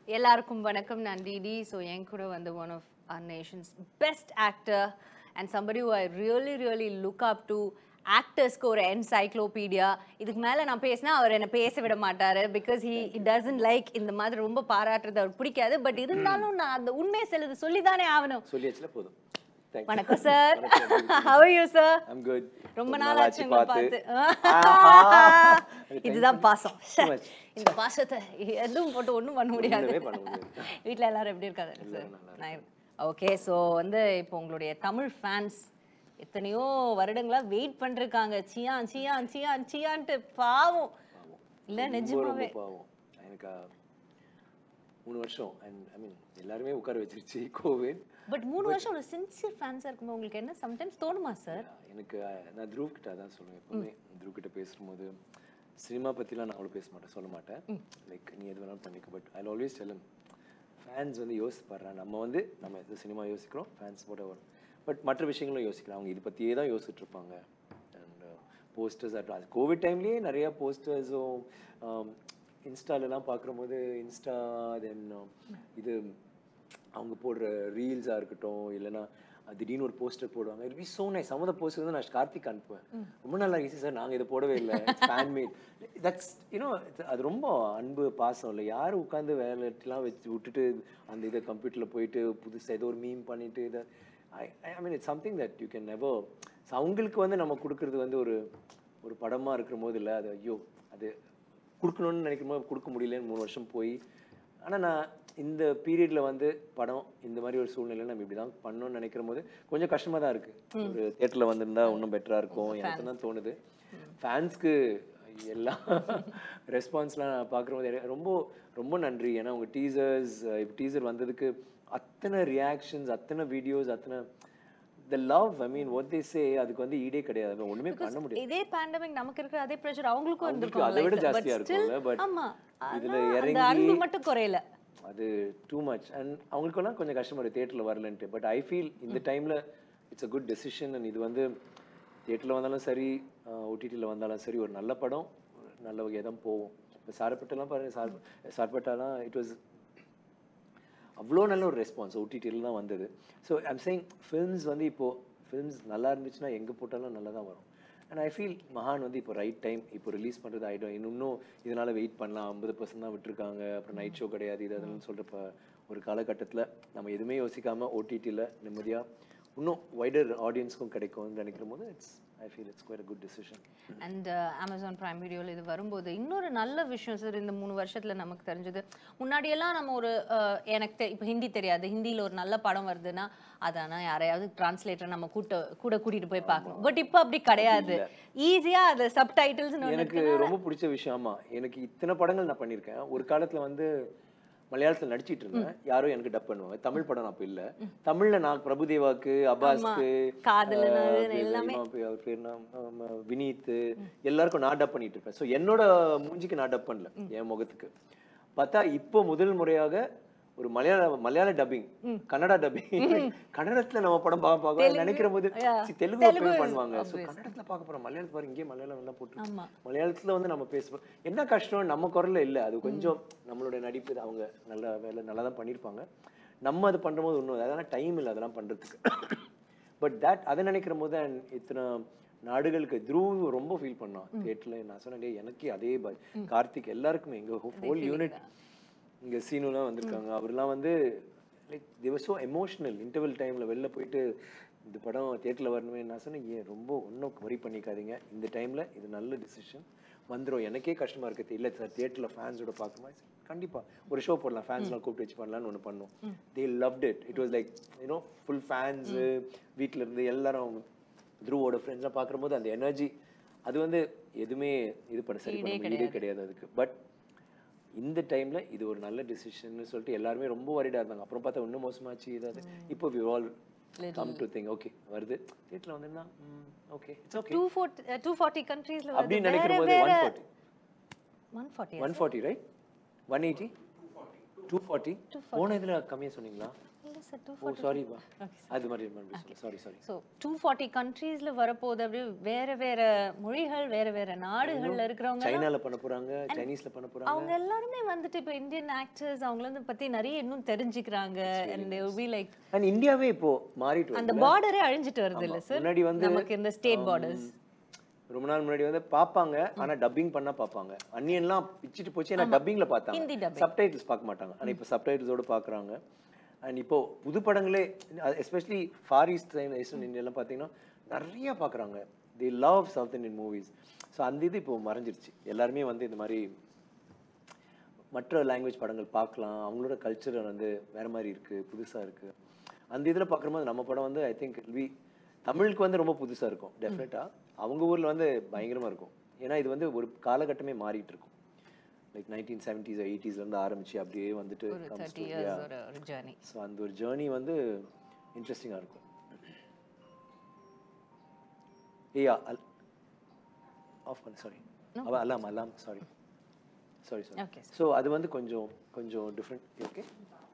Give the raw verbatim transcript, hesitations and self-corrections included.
எல்லாருக்கும் வணக்கம் நான் டிடி ஸோ என் கூட வந்து one of our nation's best actor and somebody who I really really look up to ஆக்டர்ஸ்க்கு ஒரு என்சைக்ளோபீடியா இதுக்கு மேலே நான் பேசினா அவர் என்னை பேச விட மாட்டார் பிகாஸ் ஹி டசன்ட் லைக் இந்த மாதிரி ரொம்ப பாராட்டுறது அவர் பிடிக்காது பட் இருந்தாலும் நான் அந்த உண்மையை செல்லுது சொல்லி தானே ஆகணும் சொல்லியாச்சுல போதும் வணக்கம் sir how are you sir I'm good ரொம்ப நாள் ஆச்சு உங்களை பார்த்து இதுதான் பாசம் இந்த பாசத்தை எதுவும் போட்டு ஒன்றும் பண்ண முடியாது வீட்டில் எல்லாரும் எப்படி இருக்காங்க சார் ஓகே ஸோ வந்து இப்போ உங்களுடைய தமிழ் ஃபேன்ஸ் எத்தனையோ வருடங்களா வெயிட் பண்ணிருக்காங்க சியான் சியான் சியான் சியான்ட்டு பாவம் இல்லை நிஜமாவே பாவம் எனக்கு மூணு வருஷம் அண்ட் ஐ மீன் எல்லாருமே உட்கார வச்சிருச்சு கோவிட் பட் மூணு வருஷம் ஒரு சின்சியர் ஃபேன்ஸாக இருக்கும்போது உங்களுக்கு என்ன சம்டைம்ஸ் தோணுமா சார்? எனக்கு நான் த்ரூவ் கிட்ட அதான் சொல்லுவேன் எப்பவுமே த்ரூவ் கிட்ட பேசும்போது சினிமா பற்றிலாம் நான் அவ்வளோ பேச மாட்டேன் சொல்ல மாட்டேன் லைக் நீ எது வேணாலும் பண்ணிக்க but I always tell fans வந்து யோசிப்படுறான் நம்ம வந்து நம்ம எது சினிமா யோசிக்கிறோம் ஃபேன்ஸ் போட வரும் பட் மற்ற விஷயங்களும் யோசிக்கலாம் அவங்க இது பற்றியே தான் யோசிச்சுட்டு இருப்பாங்க அண்ட் போஸ்டர்ஸ் அது கோவிட் டைம்லேயே நிறையா போஸ்டர்ஸும் இன்ஸ்டாலெலாம் பார்க்கும்போது இன்ஸ்டா தென் இது அவங்க போடுற ரீல்ஸாக இருக்கட்டும் இல்லைன்னா திடீர்னு ஒரு போஸ்டர் போடுவாங்க it be so nice some of the poster வந்து நான் கார்த்திக் அனுப்புவேன் ரொம்ப நல்லா ஈஸி சார் நாங்கள் இதை போடவே இல்லை ஃபேன் மேட் தட்ஸ் யூனோ அது ரொம்ப அன்பு பாசம் இல்லை யாரும் உட்காந்து வேலைலாம் வச்சு விட்டுட்டு அந்த இதை கம்ப்யூட்டரில் போயிட்டு புதுசாக ஏதோ ஒரு மீம் பண்ணிட்டு இதை I I mean it's something that you can never so அவங்களுக்கு வந்து நம்ம கொடுக்குறது வந்து ஒரு ஒரு படமாக இருக்கிற போது இல்லை அது ஐயோ அது கொடுக்கணும்னு நினைக்கும் போது கொடுக்க முடியலன்னு மூணு வருஷம் போய் ஆனால் நான் இந்த பீரியடில் வந்து படம் இந்த மாதிரி ஒரு சூழ்நிலையில் நம்ம இப்படி தான் பண்ணணும்னு நினைக்கிற போது கொஞ்சம் கஷ்டமாக தான் இருக்குது ஒரு தியேட்டரில் வந்திருந்தா இன்னும் பெட்டராக இருக்கும் எனக்கு தான் தோணுது ஃபேன்ஸ்க்கு எல்லா ரெஸ்பான்ஸ்லாம் நான் பார்க்குற போது ரொம்ப ரொம்ப நன்றி ஏன்னா உங்கள் டீசர்ஸ் இப்போ டீசர் வந்ததுக்கு அத்தனை ரியாக்ஷன்ஸ் அத்தனை வீடியோஸ் அத்தனை the love I mean what they say அதுக்கு வந்து ஈடே கிடையாது ஒண்ணுமே பண்ண முடியாது இதே pandemic நமக்கு இருக்கிற அதே பிரஷர் அவங்களுக்கும் இருந்திருக்கும் அதை விட ஜாஸ்தியா இருக்கும்ல பட் ஆமா இதுல இறங்கி அன்பு மட்டும் குறையல அது டூ மச் அண்ட் அவங்களுக்கெல்லாம் கொஞ்சம் கஷ்டமா இருக்கு தியேட்டர்ல வரலன்ட்டு பட் ஐ ஃபீல் இந்த டைம்ல it's a good decision and இது வந்து தியேட்டர்ல வந்தாலும் சரி ஓடிடில வந்தாலும் சரி ஒரு நல்ல படம் நல்ல வகையா தான் போகும் இப்போ சார்பட்டெல்லாம் பாருங்க சார் சார்பட்டாலாம் இட் வாஸ் அவ்வளோ நல்ல ஒரு ரெஸ்பான்ஸ் ஓடிடியில் தான் வந்தது ஸோ ஐம் சேயிங் ஃபில்ம்ஸ் வந்து இப்போது ஃபில்ம்ஸ் நல்லா இருந்துச்சுன்னா எங்கே போட்டாலும் நல்லா தான் வரும் அண்ட் ஐ ஃபீல் மகான் வந்து இப்போ ரைட் டைம் இப்போ ரிலீஸ் பண்ணுறது ஆகிடும் இன்னும் இதனால் வெயிட் பண்ணலாம் ஐம்பது பர்சன்ட் தான் விட்டுருக்காங்க அப்புறம் நைட் ஷோ கிடையாது இது அதெல்லாம் சொல்கிறப்ப ஒரு காலகட்டத்தில் நம்ம எதுவுமே யோசிக்காமல் ஓடிடியில் நிம்மதியாக இன்னும் வைடர் ஆடியன்ஸ்க்கும் கிடைக்கும்னு நினைக்கிற போது it's I feel it's quite a good decision. And uh, Amazon Prime Video இது வரும்போது இன்னொரு நல்ல விஷயம் சார் இந்த மூணு வருஷத்துல நமக்கு தெரிஞ்சது முன்னாடியெல்லாம் நம்ம ஒரு எனக்கு இப்போ ஹிந்தி தெரியாது ஹிந்தியில் ஒரு நல்ல படம் வருதுன்னா அதானா யாரையாவது டிரான்ஸ்லேட்டர் நம்ம கூட்ட கூட கூட்டிட்டு போய் பார்க்கணும் பட் இப்போ அப்படி கிடையாது ஈஸியா அது சப்டைட்டில்ஸ் எனக்கு ரொம்ப பிடிச்ச விஷயமா எனக்கு இத்தனை படங்கள் நான் பண்ணியிருக்கேன் ஒரு காலத்துல வந்து மலையாளத்தில் நடிச்சிட்டு இருந்தேன் யாரும் எனக்கு டப் பண்ணுவாங்க தமிழ் படம் நான் அப்ப இல்ல தமிழ்ல நான் பிரபுதேவாக்கு அபாஸ்க்கு வினீத் எல்லாருக்கும் நான் டப் பண்ணிட்டு இருப்பேன் ஸோ என்னோட மூஞ்சிக்கு நான் டப் பண்ணல என் முகத்துக்கு பார்த்தா இப்போ முதல் முறையாக ஒரு மலையாள மலையாள டப்பிங் கன்னடா டப்பிங் கன்னடத்துல நம்ம படம் பார்க்க பார்க்க நினைக்கிற போது தெலுங்கு பண்ணுவாங்க ஸோ கன்னடத்துல பார்க்க போறோம் மலையாளத்துல பாரு இங்கே மலையாளம் எல்லாம் போட்டு மலையாளத்துல வந்து நம்ம பேசுவோம் என்ன கஷ்டம் நம்ம குரல்ல இல்லை அது கொஞ்சம் நம்மளுடைய நடிப்பு அவங்க நல்ல வேலை நல்லா தான் பண்ணியிருப்பாங்க நம்ம அது பண்ணுற போது ஒன்றும் அதெல்லாம் டைம் இல்லை அதெல்லாம் பண்றதுக்கு பட் தட் அதை நினைக்கிற போது இத்தனை நாடுகளுக்கு த்ரூவ் ரொம்ப ஃபீல் பண்ணோம் தியேட்டர்ல நான் சொன்னேன் எனக்கே அதே பாய் கார்த்திக் எல்லாருக்குமே எங்க ஹோல் யூனிட் இங்கே சீனுலாம் வந்திருக்காங்க அவர்லாம் வந்து like they were so emotional interval டைமில் வெளில போயிட்டு இந்த படம் தியேட்டரில் வரணுமே நான் சொன்னேன் ஏன் ரொம்ப ஒன்றும் வரி பண்ணிக்காதீங்க இந்த டைமில் இது நல்ல டிசிஷன் வந்துடும் எனக்கே கஷ்டமாக இருக்குது இல்லை சார் தியேட்டரில் ஃபேன்ஸோட பார்க்குமா கண்டிப்பாக ஒரு ஷோ போடலாம் ஃபேன்ஸ்லாம் கூப்பிட்டு வச்சு பண்ணலான்னு ஒன்று பண்ணோம் they loved it it was like you know full fans வீட்டில் இருந்து எல்லாரும் த்ரூவோட ஃப்ரெண்ட்ஸாக பார்க்குற போது அந்த எனர்ஜி அது வந்து எதுவுமே இது பண்ண சரி பண்ண முடியவே கிடையாது அதுக்கு பட் இந்த டைம்ல இது ஒரு நல்ல டிசிஷன் சொல்லிட்டு எல்லாருமே ரொம்ப வரிடா இருந்தாங்க அப்புறம் பார்த்தா இன்னும் மோசமாச்சு ஏதாவது இப்போ we all come to think okay வருது தியேட்டர்ல வந்தா okay it's okay two forty கண்ட்ரீஸ்ல வருது அப்படி நினைக்கிற போது one forty one forty right one eighty two forty போன இதுல கம்மியா சொன்னீங்களா இல்ல sir two o forty sorry பா அது மாதிரி sorry sorry so two forty கண்ட்ரீஸ்ல வரப்போகுது அப்படியே வேற வேற மொழிகள் வேற வேற நாடுகள்ல இருக்கிறவங்க சைனால பண்ண போறாங்க சைனீஸ்ல பண்ண போறாங்க அவங்க எல்லாருமே வந்துட்டு இப்போ இந்தியன் ஆக்டர்ஸ் அவங்கள பத்தி நிறைய இன்னும் தெரிஞ்சுக்கிறாங்க and they will be like and இந்தியாவே இப்போ மாறிட்டு அந்த வருது பார்டரே அழிஞ்சிட்டு வருது இல்ல சார் முன்னாடி வந்து நமக்கு இந்த ஸ்டேட் பார்டர்ஸ் ரொம்ப நாள் முன்னாடி வந்து பாப்பாங்க ஆனா டப்பிங் பண்ணா பாப்பாங்க அன்னியன்லாம் பிச்சிட்டு போச்சு ஏன்னா டப்பிங்ல பார்த்தாங்க ஹிந்தி dubbing. சப்டைட்டில்ஸ் பார்க்க மாட்டாங்க ஆனா இப்போ சப்டைட்டில்ஸோட பார்க்குறாங்க அண்ட் இப்போ புது படங்களே எஸ்பெஷலி ஃபார் ஈஸ்ட் ஈஸ்டர்ன் இந்தியாலாம் பார்த்தீங்கன்னா நிறைய பார்க்குறாங்க the love south Indian movies so அந்த இது இப்போ மறைஞ்சிருச்சு எல்லாருமே வந்து இந்த மாதிரி மற்ற லாங்குவேஜ் படங்கள் பார்க்கலாம் அவங்களோட கல்ச்சர் வந்து வேற மாதிரி இருக்கு புதுசா இருக்கு அந்த இதில் பார்க்கும்போது நம்ம படம் வந்து ஐ திங்க் வி தமிழுக்கு வந்து ரொம்ப புதுசா இருக்கும் டெஃபினட்டா அவங்க ஊர்ல வந்து பயங்கரமா இருக்கும் ஏன்னா இது வந்து ஒரு காலகட்டமே மாறிட்டு இருக்கும் லைக் நைன்டீன் செவன்டீஸ் எயிட்டிஸ்ல இருந்து ஆரம்பிச்சு அப்படியே வந்துட்டு thirty years ஒரு ஒரு ஜர்னி ஸோ அந்த ஒரு ஜேர்னி வந்து இன்ட்ரெஸ்டிங்காக இருக்கும் ஏயா ஆஃப் பண்ணு சாரி அவ alarm alarm sorry sorry sorry okay so அது வந்து கொஞ்சம் கொஞ்சம் டிஃப்ரெண்ட் ஓகே